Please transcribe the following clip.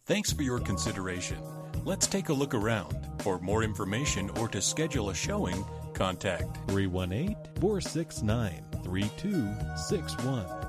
Thanks for your consideration. Let's take a look around. For more information or to schedule a showing, contact 318-469-3261.